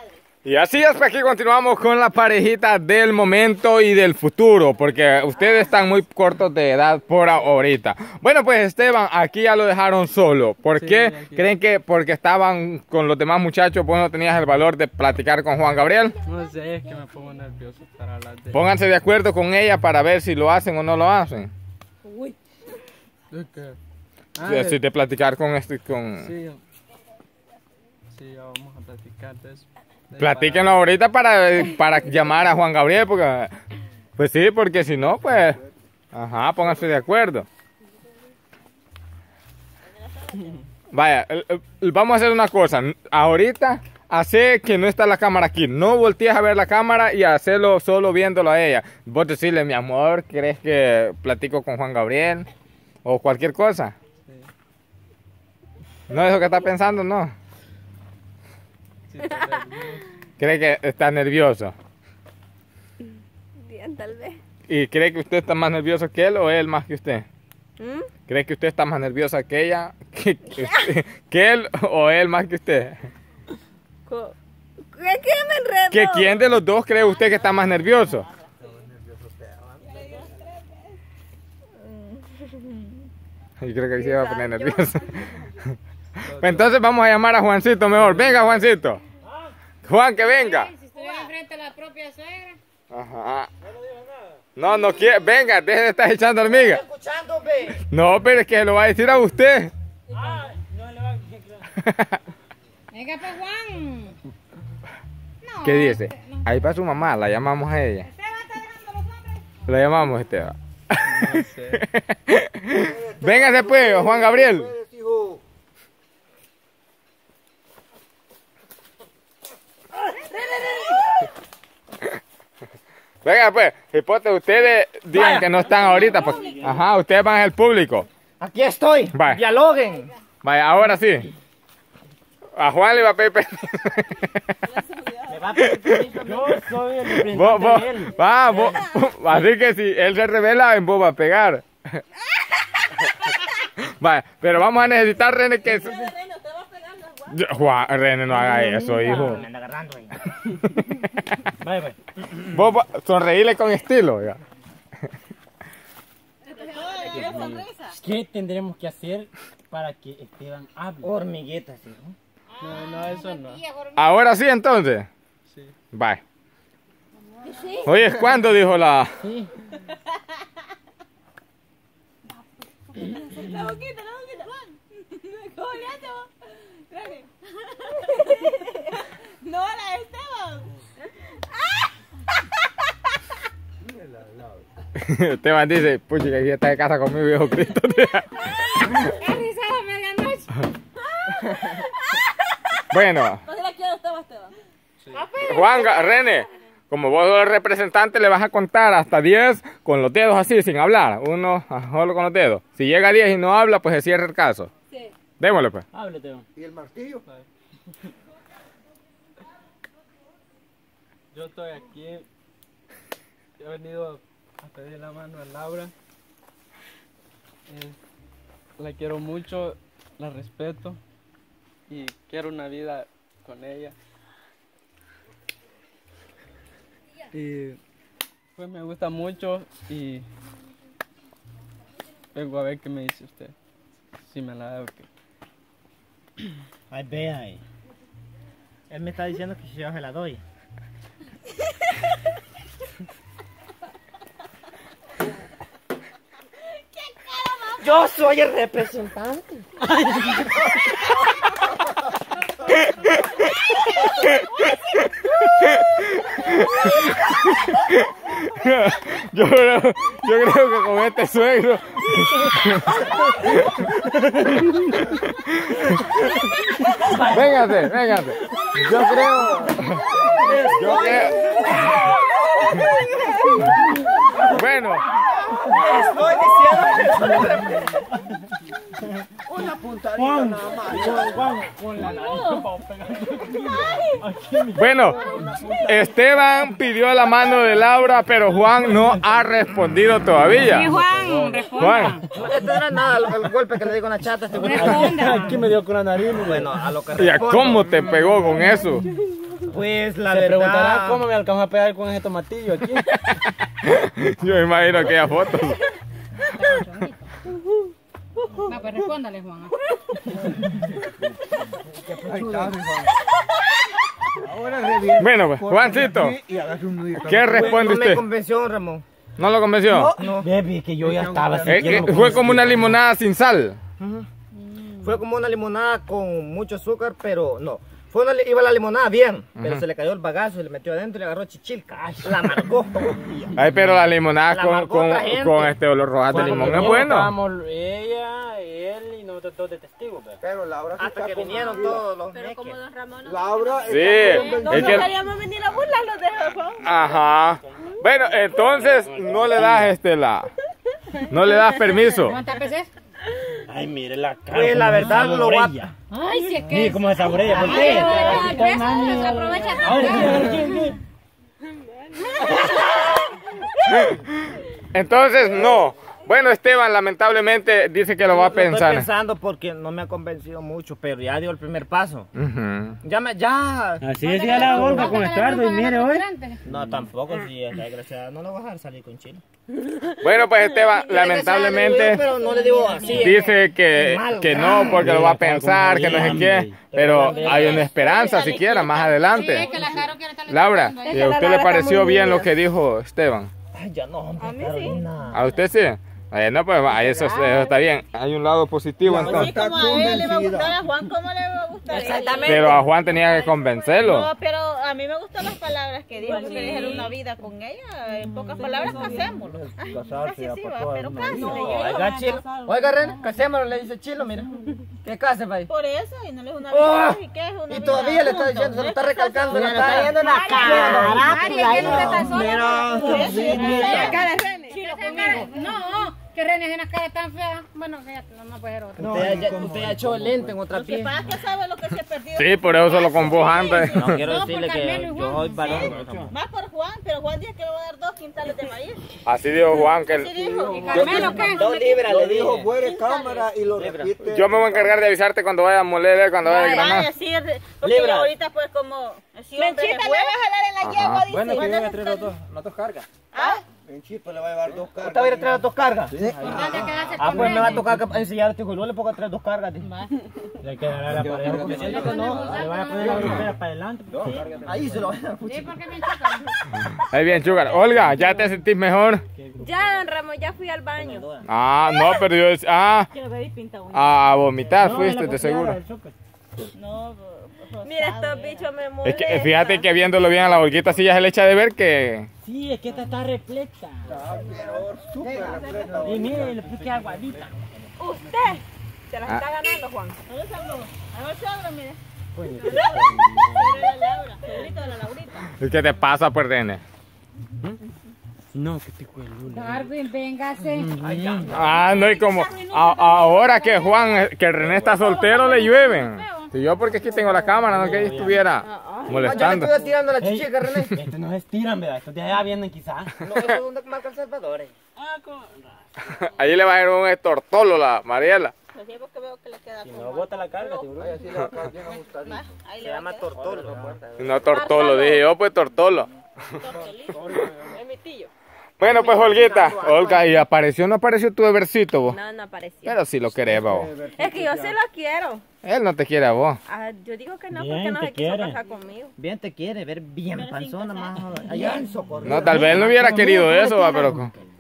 Y así es, pues aquí continuamos con la parejita del momento y del futuro, porque ustedes están muy cortos de edad por ahorita. Bueno, pues Esteban, aquí ya lo dejaron solo. ¿Por qué? Aquí. ¿Creen que porque estaban con los demás muchachos, pues no tenías el valor de platicar con Juan Gabriel? No sé, es que me pongo nervioso para hablar de... Pónganse de acuerdo con ella para ver si lo hacen o no lo hacen. Uy. ¿De qué? Si de platicar con Sí, sí, ya vamos a platicar de eso. Platíquenlo ahorita para llamar a Juan Gabriel, porque pues sí, porque si no, pues ajá, pónganse de acuerdo. Vaya, vamos a hacer una cosa. Ahorita hace que no está la cámara aquí. No voltees a ver la cámara y hacerlo solo viéndolo a ella. Vos decirle, mi amor, ¿crees que platico con Juan Gabriel? O cualquier cosa. Sí. No es lo que está pensando, no. Sí, está nervioso. ¿Cree que está nervioso? Bien, tal vez. ¿Y cree que usted está más nervioso que él o él más que usted? ¿Cree que usted está más nerviosa que ella, que él o él más que usted? ¿Qué me enredo? ¿Que quién de los dos cree usted que está más nervioso? Yo creo que ahí se va a poner nervioso. Entonces vamos a llamar a Juancito mejor. Venga, Juancito. Juan, que venga. Si estuviera enfrente de la propia suegra. Ajá. No, no quiere. Venga, deje de estar echando hormigas. No, pero es que lo va a decir a usted. Venga, pues, Juan. No, ¿Qué dice? no. Ahí va su mamá, la llamamos a ella. Esteban está dejando los hombres. La llamamos, Esteban. No sé. Véngase pues, Juan Gabriel. Venga pues, hipote, ustedes digan que no están ahorita, pues. Ajá, ustedes van al público. Aquí estoy. Vaya. Dialoguen. Vaya, ahora sí. A Juan le va a pedir permiso. Me va a pedir permiso. Yo soy el representante Vos, de él. así que si él se revela, en vos va a pegar. Vaya, pero vamos a necesitar, René, que... Juan, René, no haga eso, hijo. Me anda agarrando ahí. Vaya, pues. Vos sonreíle con estilo. Ya. ¿Qué tendremos que hacer para que Esteban hable? Hormiguetas, hijo. No, eso no. Ahora sí, entonces. Sí. Bye. Oye, ¿cuándo dijo la...? Sí. La boquita, Juan. ¿Cómo le hace vos? Dale. No, la de Esteban. Esteban dice, pucha, que aquí está de casa con mi viejo Cristo. ¡Qué risa a medianoche! Bueno, ¿Dónde la quiero Esteban? Juan, René, como vos sos el representante, le vas a contar hasta 10 con los dedos así, sin hablar. Uno solo con los dedos. Si llega a 10 y no habla, pues se cierra el caso. Sí. Démosle pues. Hable, Esteban. Yo estoy aquí. He venido a pedir la mano a Laura. La quiero mucho, la respeto y quiero una vida con ella. Y pues me gusta mucho y vengo a ver qué me dice usted. Si me la da o qué. Ay, vea ahí. Él me está diciendo que si yo se la doy. Yo soy el representante. Yo creo que con este suegro. Véngase, véngase. Yo creo. Bueno. Estoy diciendo una puntadita nada más. Juan, con la nariz. Bueno, Esteban pidió la mano de Laura, pero Juan no ha respondido todavía. Sí, Juan, responda. Juan, Esto no era nada el golpe que le di con la chata. Responda. Aquí me dio con la nariz. Bueno, a lo que ¿y a cómo te pegó con eso? Pues la Se verdad... preguntará cómo me alcanzó a pegar con ese tomatillo aquí. Yo me imagino aquellas fotos. No, pues respóndale, Juan. Bueno, pues, Juancito, ¿qué responde No me usted? convenció, Ramón. ¿No lo convenció? No. Baby, que yo ya estaba así. Fue como una limonada sin sal. Fue como una limonada con mucho azúcar, pero no. Iba la limonada bien, pero se le cayó el bagazo, se le metió adentro y le agarró chichilca. Ay, la amargó. Ay, pero la limonada La con, amargó con, otra gente. con este olor rojas de limón es bueno. Estábamos ella, él y nosotros dos de testigos. ¿verdad? Pero Laura sí Hasta está que con- vinieron todos los Pero como meques. don Ramón no Laura Sí, no es que... queríamos venir a burlarnos de Juan. Ajá. Bueno, entonces no le das no le das permiso. ¿Cuántas veces? Ay, mire la cara. Pues la cómo verdad se lo va... saborea. Ay, si es que... Mire cómo se saborea. ¿Por Ay, qué? ay, ay, se aprovecha A ver, tanto. a ver, ¿quién? Entonces, no. Bueno, Esteban lamentablemente dice que lo va a Estoy pensar. pensando porque no me ha convencido mucho, pero ya dio el primer paso. Ujú. Ya. Así decía la Olga con Estuardo y mire hoy. No, tampoco, si es desgraciada, no lo voy a dejar salir con Chile. Bueno, pues Esteban lamentablemente Pero no le digo así. dice que no porque lo va a pensar, que no sé qué. Hambre. Pero hay una esperanza siquiera más Sí, adelante. es que la Caro quiere estar Laura, esperando, ¿eh? ¿y a usted le pareció bien lo que dijo Esteban? Ay, ya no, hombre, A mí sí. Carolina. ¿A usted sí? No, pues eso está bien. Hay un lado positivo Así entonces. como a él le va a gustar, a Juan, ¿cómo le va a gustar? Exactamente. Pero a Juan tenía que convencerlo. No, pero a mí me gustan las palabras que dijo, porque dijeron una vida con ella. En pocas palabras, casémonos. Casi sí, va, pero cásale. Oiga, Chilo. Oiga, Ren, casémonos, le dice Chilo, mira. Que case, país. Por eso, y no le es una Oh, vida. ¿Y qué es una y vida todavía le está juntos? diciendo, se lo está recalcando en la Le está cara. viendo en la cara. Ari, es que no te está sola. La cara de René. Chilo conmigo. No, que René tiene una cara tan fea. Bueno, que ya no puede ser otra. Usted ya echó el lente en otra Lo que pie. pasa es que sabe lo que se ha perdido. Sí, por eso solo con vos antes. No, quiero No, decirle por que Carmelo y yo Juan. soy varón. Más por Juan, pero Juan dice que le va a dar 2 quintales de maíz. Así dijo Juan que ¿Qué dijo? Carmelo, ¿qué? 2 libras, Lo le dijo dije. fuera de cámara y lo repite. yo me voy a encargar de avisarte cuando vaya a moler, cuando vaya a Ay, granar. así es, porque Libra. ahorita pues como... Menchita le va a jalar en la yegua, dice. Bueno, que yo voy a traer ¿Cuándo las dos cargas. ¿Ah? En Chipa le va a llevar 2 cargas. ¿Usted va a ir a traer 2 cargas? Ah, Pues me va a tocar enseñar a este hijo, no le pongo 3 2 cargas. Le quedará la pareja. No, le van a poner la brujera para adelante. Ahí se lo voy a dar. Sí, porque me choca. Ahí bien, Chugar. Olga, ¿ya te sentís mejor? Ya, don Ramón, ya fui al baño. Ah, no, pero yo decía, Quiero ver y pinta uña. a vomitar fuiste, de seguro. No, mira, estos bichos me Es molestan. que fíjate que viéndolo bien a la Olguita, sí ya se le echa de ver que... Sí, es que esta está repleta. Y mire, le puse aguadita. Usted se las está ganando, Juan. No le salgo. A ver, sobra, mire. Pero la Laura, sobrito de la Laurita. ¿Qué te pasa, pues, René? No, que te cuelgo. Darwin, véngase. Ah, no, y como ahora que Juan, que René está soltero, le llueven. Si yo porque aquí tengo la cámara, no que ella estuviera Yo le molestando. estuve tirando la chichica, René. Estos no se estiran, ¿verdad? Estos de allá vienen quizás. No, eso es donde marca el Salvador. Allí le va a ir un estortolo la Mariela. Lo llevo que veo que le queda Si como... no bota la carga, Ay, así le va a quedar bien ajustadito. Ahí Se le va a llama quedar. tortolo. No tortolo, dije yo, pues tortolo. Tortolito. Es mi tío. Bueno, pues Olguita, Olga, ¿y apareció o no apareció tu Evercito, vos? No, no apareció. Pero si lo querés, vos. Es que yo sí lo quiero. Él no te quiere a vos. Ah, yo digo que no, Bien, porque no te se quiso quiere. casar conmigo. Bien te quiere ver bien panzona más allá en Socorro. No, tal vez él no hubiera querido eso, va, pero...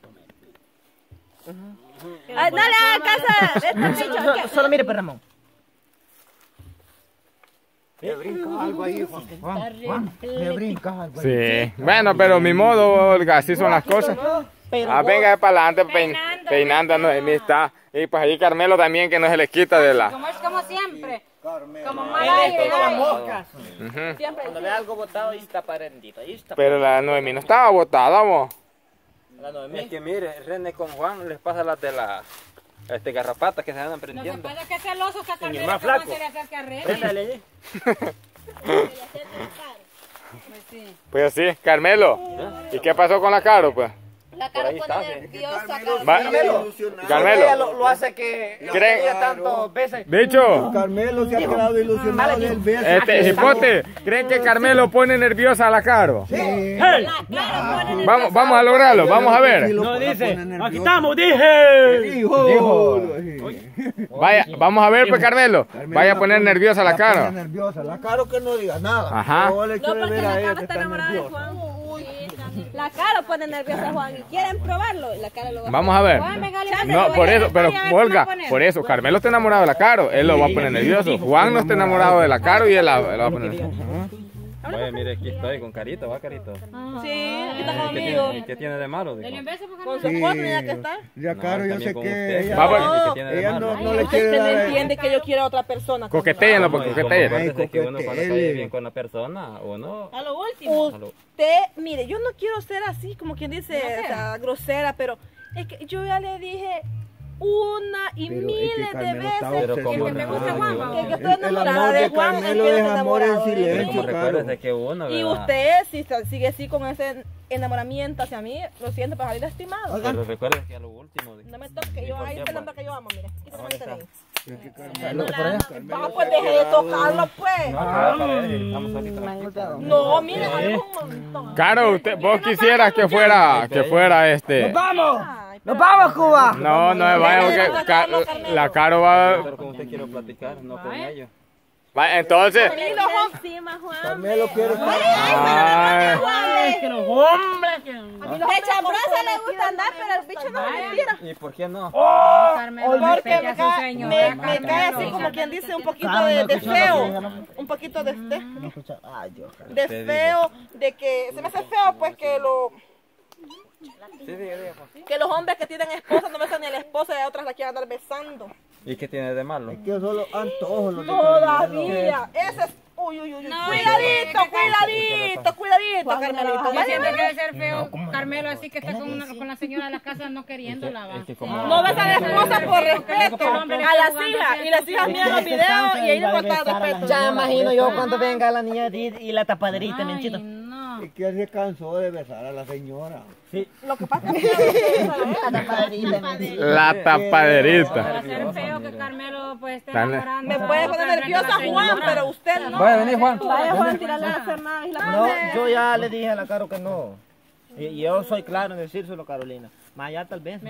Ah, no le hagas caso de estos bichos. que- Solo mire, pues, Ramón. Le brincas algo ahí, Juan. Le brincas algo ahí. Sí. Bueno, pero mi modo, Olga, así son las cosas. Ah, venga para adelante, peinando a Noemí está. Y pues ahí Carmelo también, que no se le quita de la... Como es como siempre. Carmelo. Como mal aire. Ujú. Siempre Cuando ve algo botado, ahí está parendito. Ahí está. Pero la Noemí no estaba botada, vos. La Noemí. Es que mire, René con Juan les pasa las de las garrapatas que se andan No se prendiendo. puede que celoso está Carmelo, más que Juan flaco. se le acerca a René. Préstale. Pues sí. Pues sí, Carmelo. ¿Y qué pasó con la Caro, pues? La La cara pone nerviosa, Carmelo. Ella lo hace que ¿Creen? ella tantas veces. Bicho, Carmelo se ha quedado ilusionado del beso. Hipote, ¿creen que Carmelo pone nerviosa a la Caro? Sí. Vamos a lograrlo, vamos a ver. No dice. Aquí estamos, dije. Dijo. Vaya, vamos a ver, pues Carmelo. Vaya a poner nerviosa a la Caro. Nerviosa. La Caro que no diga nada. Ajá. Yo le quiero ver a ella que está nerviosa. La cara pone nerviosa a Juan y quieren probarlo. La cara lo va a Vamos a ver. No, por eso, pero Olga, por eso, Carmelo está enamorado de la Caro, él lo va a poner nervioso. Juan no está enamorado de la Caro y él la va a poner nervioso. Oye, mire, aquí estoy con Carito, va Carito. Sí, aquí está ¿Y conmigo. qué tiene de malo? Dijo? Con su esposo tenía que estar. Ya Caro, yo sé con que usted. ella, Va, pues. ¿Y qué tiene de ella malo? no le quiere Usted no dar. entiende que yo quiero a otra persona. Coquetéenlo, porque coqueteen. Acuérdese que uno cuando coquetele. cae bien con la persona, uno... A lo último. a lo- Usted, mire, yo no quiero ser así, como quien dice, o sea, grosera, pero es que yo ya le dije una y Pero es que miles de Carmelo está veces Pero como que no, me gusta no, Juan, no, que no. estoy enamorada de Juan, él Carmelo quiere es estar amor en enamorado de mí. silencio. Pero recuérdese que uno, Y ¿verdad? usted, si sigue así con ese enamoramiento hacia mí, lo siento, pero salir lastimado. Pero recuerde que a lo último... No me toque, que yo ahí está el hombre que yo amo, mire. Quítame Ahora manita de ahí. Carmelo, Pues deje de tocarlo, pues. Estamos ahorita. No, mire, hay un montón. Caro, vos quisieras que fuera este. Ay, ¡Nos vamos, Cuba! No, no me vaya porque la Caro va. Pero con usted quiero platicar, no con ellos. Va, entonces. Mira, Juan. Encima, Juan. Carmelo quiere estar. Ay, Que los hombres. De chambrosa le gusta andar, pero el bicho no le tira. ¿Y por qué no? Porque me cae así como quien dice un poquito de feo. Un poquito de feo, de que se me hace feo pues que que los hombres que tienen esposa no besan ni a la esposa y a otras la quieren andar besando. ¿Y qué tiene de malo? Que solo antojos los de Todavía. Ese es. Uy, uy, uy. Cuidadito, Carmelito. Yo siento que debe ser feo Carmelo así que está con la señora de la casa no queriéndola. Va. Es que como... No besa a la esposa por respeto a las hijas. Y las hijas miran los videos y ahí le falta el respeto. Ya me imagino yo cuando venga la niña y la tapaderita, Ay, menchito. no. Es que se cansó de besar a la señora. Lo que pasa es que La tapaderita. la tapaderita. Va a ser feo que Carmelo pues esté Dale. enamorando. me puede poner nerviosa Juan, pero usted no. Vaya, vení Juan. Vaya Juan, tirarle a la Fernanda y la No, yo ya le dije a la Caro que no. Y yo soy claro en decírselo, Carolina. Más allá tal vez.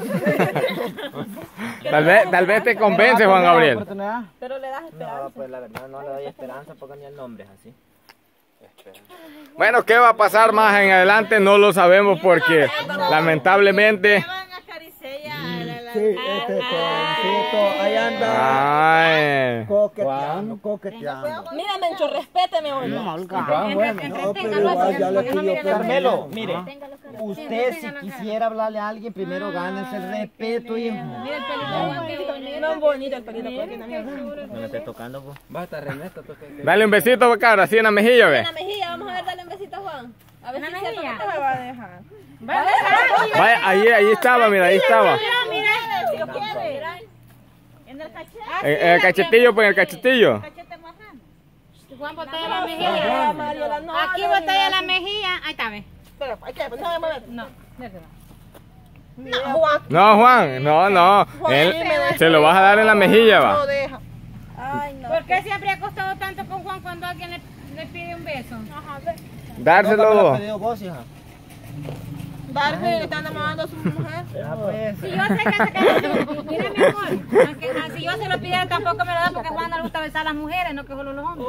Tal vez te convence, Juan Gabriel. Pero le das esperanza. No, pues la verdad no le doy esperanza porque ni el nombre es así. Bueno, ¿qué va a pasar más en adelante? No lo sabemos porque lamentablemente. Sí, este jovencito, ahí anda Ay. coqueteando. Mira, Mencho, respéteme, oiga. No, pero igual ya le pidió Carmelo, permiso. mire, usted si quisiera hablarle a alguien, primero gánese el respeto, hijo. Mira el pelito de Juan, qué bonito. No es bonito el pelito por aquí también. No me esté tocando, pues. Va a estar Ernesto. Dale un besito, cara, así en la mejilla, ve. En la mejilla, vamos a ver, dale un besito a Juan. A ver ¿En si la es cierto que mejilla? te me va a dejar. Vaya, ahí estaba, mira, ahí estaba. Mira, si lo quiere. En el cachete. En el cachetillo, pues en el cachetillo. Juan botella la mejilla. Mariola, no. Aquí botella la mejilla. Ahí está, ve. Pero, hay que, no me mueve. No, déjelo. No, Juan. No, Juan, no. Él se lo vas a dar en la mejilla, No va. deja. Ay, no. ¿Por qué siempre ha costado tanto con Juan cuando alguien le pide un beso? Ajá, ve. Dárselo. Vos, hija. Darby le está enamorando a su mujer. Pues. Si yo sé que se queda. Mira, mi amor. Si yo se lo pidiera tampoco me lo da porque a Juan no le gusta besar a las mujeres, no que solo los hombres.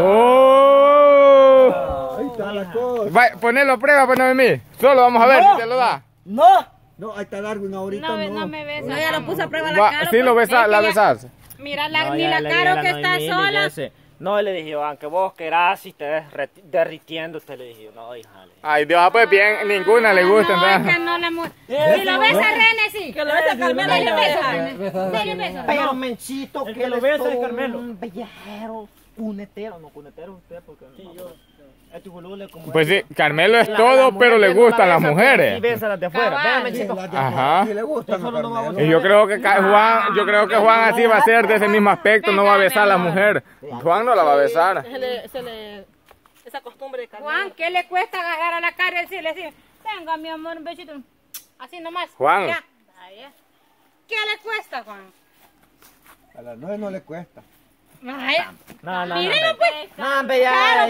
Oh. Ahí está la cosa. Vaya, ponelo a prueba, pues no mí. Solo vamos a ver si te lo da. ¡No! No, ahí está Darwin ahorita No, no. no me besa. No, ya lo puse a prueba la Va, cara. sí lo besas, la besas. Mira, ni la Caro que está sola. No, le dije yo, aunque vos querás y te derritiendo, te le dije yo, no, hija. Ay, Dios, pues bien, ninguna le gusta, No, es entonces. que no le Si lo besa René, sí. Que lo besa a Carmela y lo deja. Dale un beso. Pero Menchito, que lo lo besa ves es Carmelo. un bellajero, cunetero, no cunetero usted, porque este Julule como Pues sí, Carmelo es todo, pero le gustan las Sí, mujeres. besa las de afuera, Cabal. vean Sí, Menchito. las de Ajá. afuera sí le gustan a Solo no va a Carmelo. Y yo creo que Juan así va a ser de ese mismo aspecto, no va a besar a la mujer. Juan no la va a besar. Esa costumbre de Carmela. Juan, ¿qué le cuesta agarrar a la cara y decirle, venga, mi amor, un besito? Así nomás. Juan. Ya. ¿Qué le cuesta, Juan? A las 9 no le cuesta. Vaya. No, Mírenlo, pues. No, hombre, ya.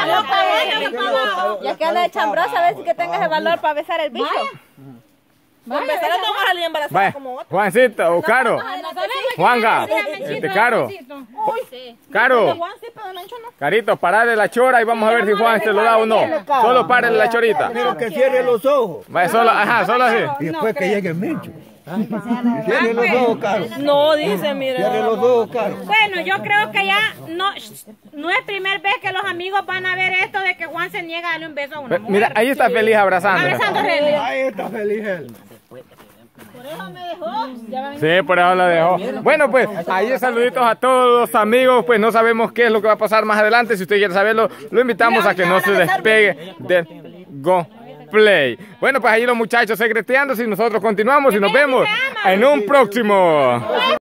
Ya que anda de chambrosa, a ver si que tengas el valor para besar el bicho. Con besar a tu mujer y embarazada Vaya, como otro. Juancito, o Caro. Juanga, Caro. Caro. Juan sí, pero Mencho no. Carito, parale la chora y vamos a ver si Juan se lo da o no. Solo párale la chorita. Pero que cierre los ojos. Vaya, solo, ajá, solo así. Y después que llegue el Mencho. Cierre los ojos, Caro. No, dice, mire. Cierre los ojos, Caro. Bueno, yo creo que ya no es primer vez que los amigos van a ver esto de que Juan se niega a darle un beso a una mujer. Mira, ahí está feliz abrazando. Abrazando a René. Ahí está feliz él. Sí, por eso lo dejó. Bueno, pues, ahí saluditos a todos los amigos. Pues no sabemos qué es lo que va a pasar más adelante. Si usted quiere saberlo, lo invitamos a que no se despegue del Go Play. Bueno, pues ahí los muchachos secreteándose y nosotros continuamos y nos vemos en un próximo.